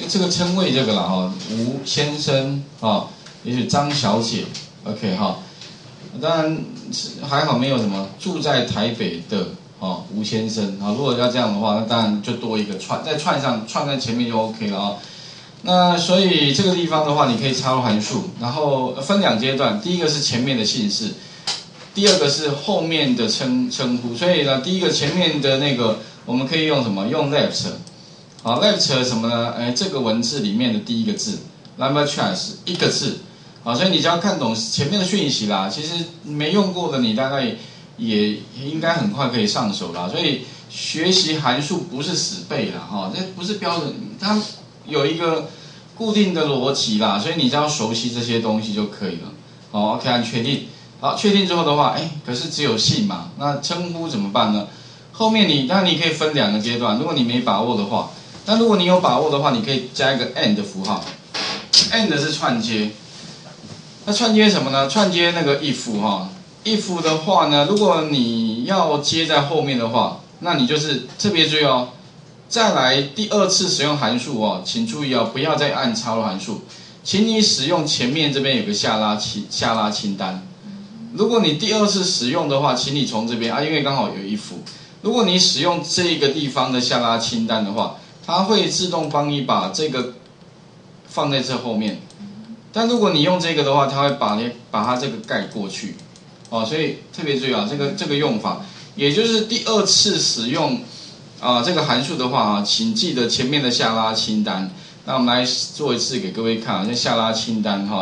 这个称谓这个啦哈，吴先生啊，也许张小姐 ，OK 哈，当然还好没有什么住在台北的哦，吴先生啊，如果要这样的话，那当然就多一个串，在串上串在前面就 OK 了啊。那所以这个地方的话，你可以插入函数，然后分两阶段，第一个是前面的姓氏，第二个是后面的称呼。所以呢，第一个前面的那个我们可以用什么？用 left， 好 ，left 什么呢？哎，这个文字里面的第一个字 ，number choice 一个字，好，所以你只要看懂前面的讯息啦，其实没用过的你大概也应该很快可以上手啦。所以学习函数不是死背啦，哈，这不是标准，它有一个固定的逻辑啦，所以你只要熟悉这些东西就可以了。好 ，OK， 按确定。好，确定之后的话，哎，可是只有姓嘛，那称呼怎么办呢？后面当然你可以分两个阶段，如果你没把握的话，但如果你有把握的话，你可以加一个 and 的符号 ，and 是串接。那串接什么呢？串接那个 if 哈 ，if 的话呢，如果你要接在后面的话，那你就是特别注意哦。再来第二次使用函数哦，请注意哦，不要再按插入函数，请你使用前面这边有个下拉清单。如果你第二次使用的话，请你从这边啊，因为刚好有if。如果你使用这个地方的下拉清单的话，它会自动帮你把这个放在这后面。但如果你用这个的话，它会把它这个盖过去。哦，所以特别注意啊，这个用法，也就是第二次使用。这个函数的话啊，请记得前面的下拉清单。那我们来做一次给各位看啊，这下拉清单哈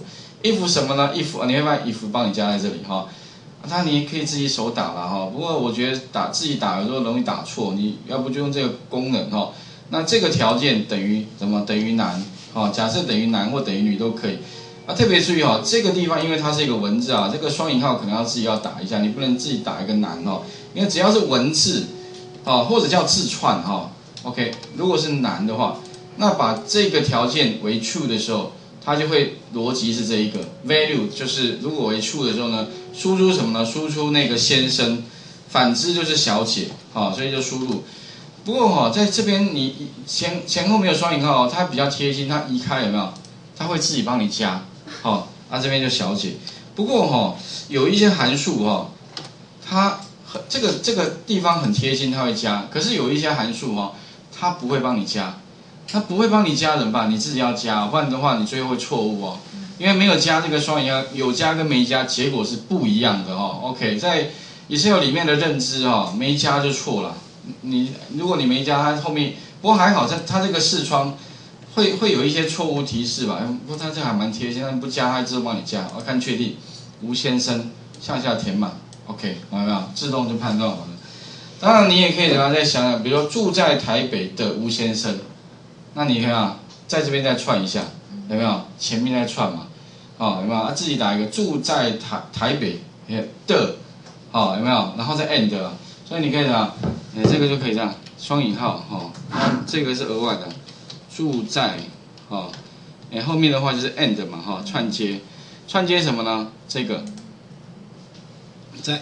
，if 什么呢 ？if 你会发现 if 帮你加在这里哈，那你也可以自己手打了哈。不过我觉得自己打有时候容易打错，你要不就用这个功能哈。那这个条件等于什么？等于男哈，假设等于男或等于女都可以。特别注意哈，这个地方因为它是一个文字啊，这个双引号可能要自己要打一下，你不能自己打一个男哦，因为只要是文字。或者叫字串哈 ，OK， 如果是男的话，那把这个条件为 true 的时候，它就会逻辑是这一个 value， 就是如果为 true 的时候呢，输出什么呢？输出那个先生，反之就是小姐，所以就输入。不过在这边你前后没有双引号，它比较贴心，它移开有没有？它会自己帮你加，这边就小姐。不过有一些函数它这个地方很贴心，它会加。可是有一些函数它不会帮你加，它不会帮你加怎么办？你自己要加，不然的话你最后会错误哦。因为没有加这个双引号，有加跟没加结果是不一样的OK， 在 Excel 里面的认知没加就错了。如果你没加，它后面不过还好，它这个视窗会有一些错误提示吧。不过它这还蛮贴心，但不加它自动帮你加。我看确定，吴先生向下填满。OK， 有没有？自动就判断完了。当然，你也可以等下再想想，比如说住在台北的吴先生，那你看啊，在这边再串一下，有没有？前面再串嘛，有没有？自己打一个住在台北的，有没有？然后再 and， 所以你可以这样，这个就可以这样，双引号这个是额外的，住在后面的话就是 and 嘛串接什么呢？这个。在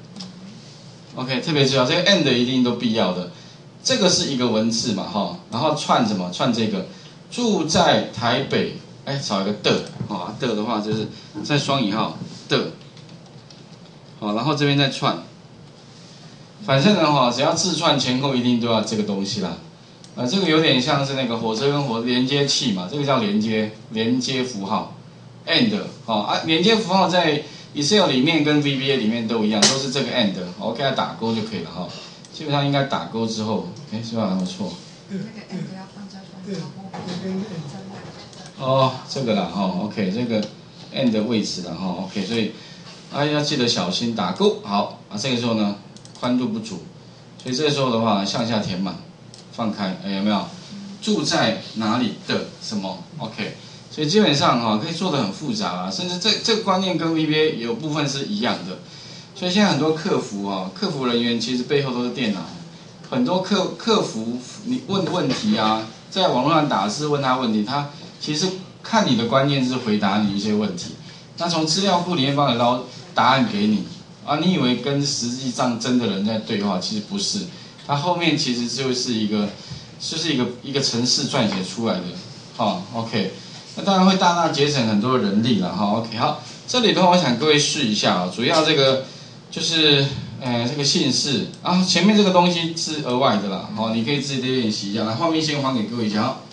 end，OK， 特别知道这个 end 一定都必要的，这个是一个文字嘛然后串什么？串这个住在台北，少一个的话就是在双引号的，然后这边再串，反正呢只要字串前后一定都要这个东西啦，这个有点像是那个火车跟连接器嘛，这个叫连接符号 and 连接符号在Excel 里面跟 VBA 里面都一样，都是这个 and， 我给它打勾就可以了基本上应该打勾之后，是吧？没错。 那个 and 要放在双这个啦OK， 这个 and 的位置啦OK， 所以要记得小心打勾。好这个时候呢宽度不足，所以这个时候的话向下填满，放开，有没有？住在哪里的什么 OK。所以基本上可以做得很复杂啦，甚至这个观念跟 VBA 有部分是一样的。所以现在很多客服人员其实背后都是电脑，很多客服你问问题在网络上打字问他问题，他其实看你的关键字回答你一些问题，那从资料库里面帮你捞答案给你你以为跟实际上真的人在对话，其实不是，他后面其实就是一个就是一个程式撰写出来的，好 ，OK， 那当然会大大节省很多人力了，哈 ，OK， 好，这里的话我想各位试一下啊，主要这个就是这个姓氏啊，前面这个东西是额外的啦，好，你可以自己练习一下，来画面先还给各位一下。